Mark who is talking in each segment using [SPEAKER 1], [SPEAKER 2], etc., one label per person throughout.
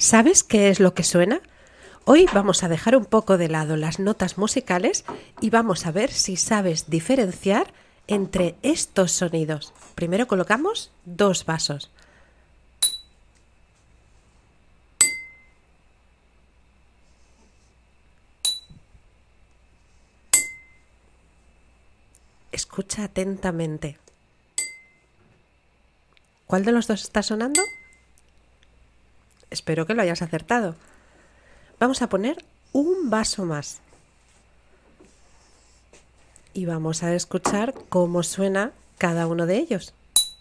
[SPEAKER 1] ¿Sabes qué es lo que suena? Hoy vamos a dejar un poco de lado las notas musicales y vamos a ver si sabes diferenciar entre estos sonidos. Primero colocamos dos vasos. Escucha atentamente. ¿Cuál de los dos está sonando? Espero que lo hayas acertado. Vamos a poner un vaso más. Y vamos a escuchar cómo suena cada uno de ellos.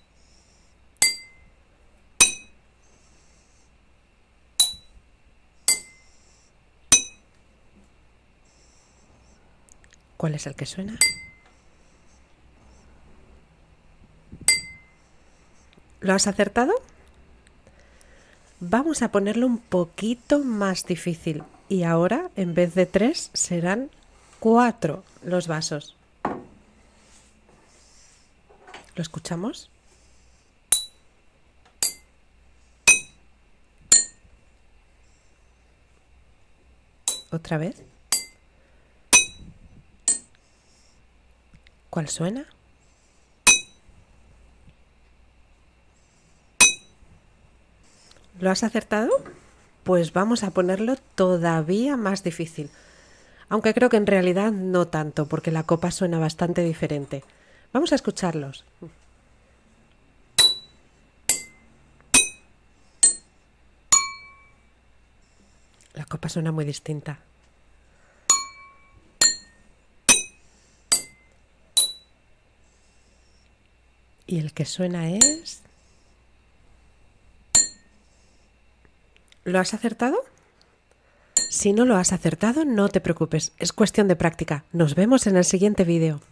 [SPEAKER 1] ¿Cuál es el que suena? ¿Lo has acertado? Vamos a ponerlo un poquito más difícil. Y ahora, en vez de 3, serán 4 los vasos. ¿Lo escuchamos? ¿Otra vez? ¿Cuál suena? ¿Lo has acertado? Pues vamos a ponerlo todavía más difícil. Aunque creo que en realidad no tanto, porque la copa suena bastante diferente. Vamos a escucharlos. La copa suena muy distinta. Y el que suena es... ¿Lo has acertado? Si no lo has acertado, no te preocupes, es cuestión de práctica. Nos vemos en el siguiente vídeo.